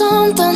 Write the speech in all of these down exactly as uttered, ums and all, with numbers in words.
something.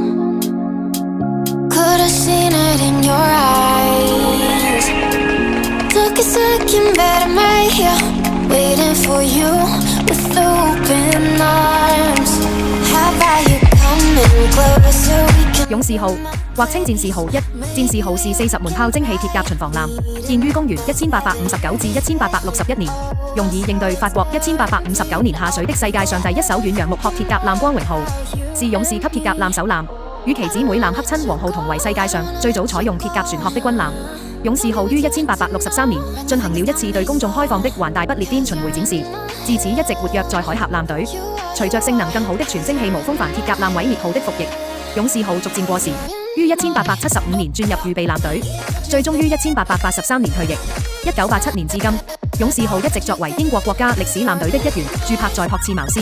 Could have seen it in your eyes. Took a second, but I'm right here, waiting for you with open arms. How about you coming closer? We can 勇士號或稱戰士號一，戰士號是四十門炮精氣鐵甲巡防艦，建於公元一千八百五十九至一千八百六十一年，用以應對法國一千八百五十九年下水的世界上第一艘遠洋木殼鐵甲艦光榮號，是勇士級鐵甲艦首艦，與其姊妹艦黑親王號同為世界上最早採用鐵甲船殼的軍艦。勇士號於一千八百六十三年進行了一次對公眾開放的環大不列顛巡迴展示，自此一直活躍在海峽艦隊。隨着性能更好的全星氣無風帆鐵甲艦毀滅號的服役，勇士號逐漸過時，於一千八百七十五年轉入預備艦隊，最終於一千八百八十三年退役。一九八七年至今，勇士號一直作為英國國家歷史艦隊的一員，駐泊在朴茨茅斯。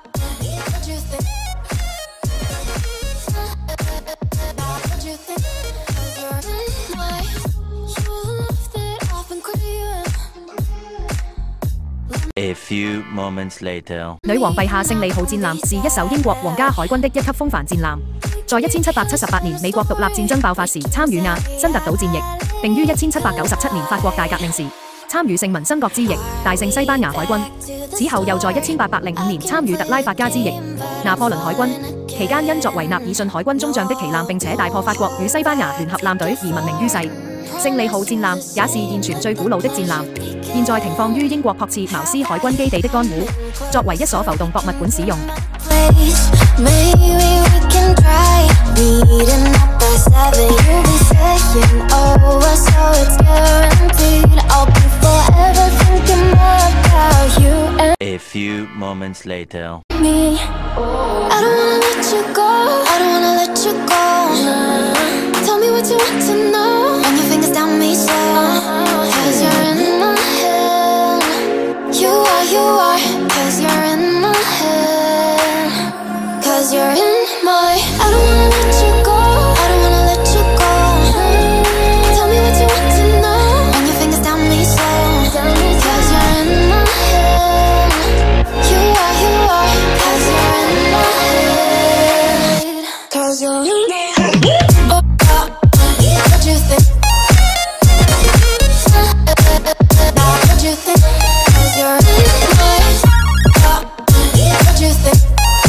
A few moments later， 女王陛下勝利號戰艦是一艘英國皇家海軍的一級風帆戰艦，在一千七百七十八年美國獨立戰爭爆發時參與亞辛特島戰役，並於一千七百九十七年法國大革命時參與聖文森國之役，大勝西班牙海軍。此後又在一千八百零五年參與特拉法加之役、拿破崙海軍，期間因作為納爾遜海軍中將的旗艦並且大破法國與西班牙聯合艦隊而聞名於世。勝利號戰艦也是現存最古老的戰艦，現在停放於英國朴茨茅斯海軍基地的江湖，作為一所浮動博物館使用。 A few moments later， me. I don't wanna let you go. I don't wanna let you go. Tell me what you want to know. Run your fingers down me slow. Cause you're in my head. You are, you are. Cause you're in my head. Cause you're in my. I don't wanna let you go. I don't wanna let you go. Tell me what you want to know. Run your fingers down me slow. Cause you're in my head. You are, you are. Cause you're in my head. Cause you're in my head. Oh, oh, what you think? What you think? Cause you're in my head. Oh, what you think?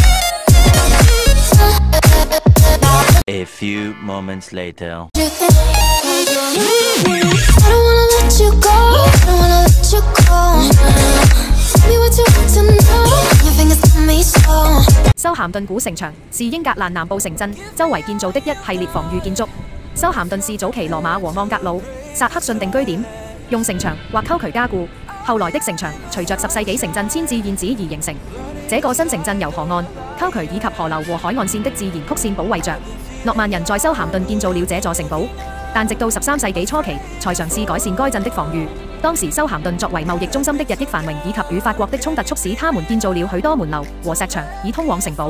A few moments later， What you think? Cause you're in my head. I don't wanna let you go. I don't wanna let you go. Tell me what you want to know. Your fingers on me slow. 修咸頓古城牆是英格蘭南部城鎮周圍建造的一系列防禦建築。修咸頓是早期羅馬和盎格魯撒克遜定居點，用城牆或溝渠加固。後來的城牆隨着十世紀城鎮遷至現址而形成。這個新城鎮由河岸、溝渠以及河流和海岸線的自然曲線保衛着。諾曼人在修咸頓建造了這座城堡，但直到十三世紀初期才嘗試改善該鎮的防禦。當時修咸頓作為貿易中心的日益繁榮以及與法國的衝突，促使他們建造了許多門樓和石牆以通往城堡。